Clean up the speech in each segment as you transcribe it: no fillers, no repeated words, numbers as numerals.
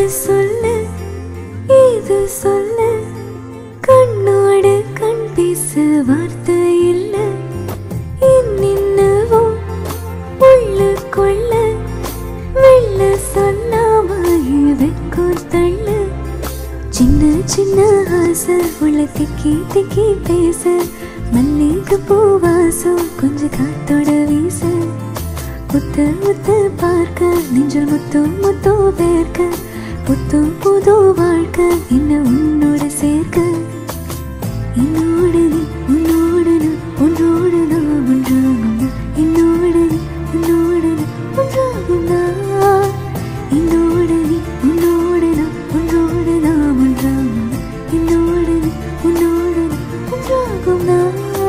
சொல்லு இது சொல்லு கண்ணோடு கண் பேச வார்த்தை இல்ல இன்னின்னவோ உள்ளுக்குள்ள வெள்ள சொல்லாம வெக்கம் தள்ளு சின்ன சின்ன ஆசை உள்ள திக்கி திக்கி பேச மல்லிகை பூவாசம் கொஞ்சம் காத்தோட வீச முத்து முத்து பார்க்க நெஞ்சில் முத்து முத்து வேர்க்க புத்து புது வாழ்க்கை என்ன உன்னோட சேர்க்க என்னோட நீ உன்னோட நான் ஒன்றோடு நான் ஒன்றாகும் என்னோட நீ உன்னோட நான் ஒன்றாகும் நான் என்னோட நீ உன்னோட நான் ஒன்றோடு நான் ஒன்றாகும் என்னோட நீ உன்னோட நான் ஒன்றாகும் நான்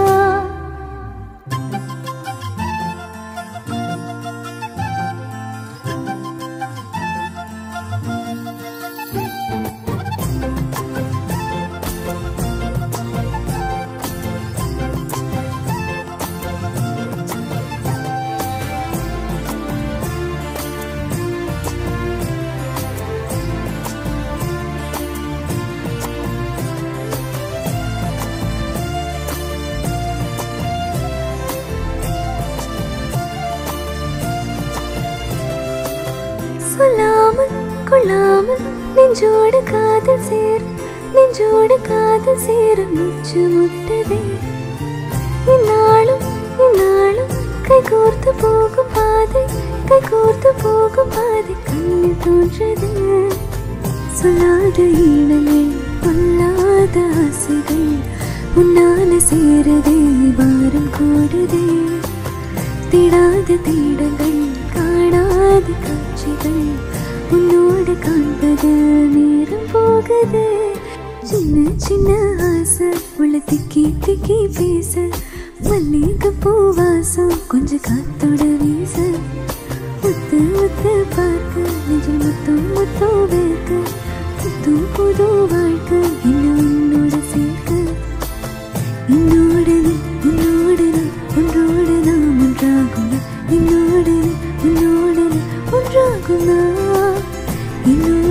சொல்லாமல் கொள்ளாமல் நெஞ்சோடு காதல் சேர மூச்சு முட்டதே இந்நாளும் கைகோர்த்து போகும் பாதை கண்ணில் தோன்றது சொல்லாத ஈழங்கள் கொல்லாத ஆசைகள் உன்னால சேருதே வாரம் கூடுதே தேடாத தேடங்கள் காணாத காட்சிகள் உன்னோடு காண்பது நேரம் போகுது சின்ன சின்ன ஆசை உள்ள திக்கி திக்கி பேச மல்லிகை பூவாசம் கொஞ்சம் காத்தோட வீச முத்து முத்து பார்க்க நெஞ்சில் முத்து முத்து வேர்க்க புது புது வாழ்க்கை என்ன உன்னோட சேர்க்க என்னோட நீ உன்னோட நான் ஒன்றோடு நாம் ஒன்றாகும் என்னோட நீ உன்னோட நான் ஒன்றாகும் நான்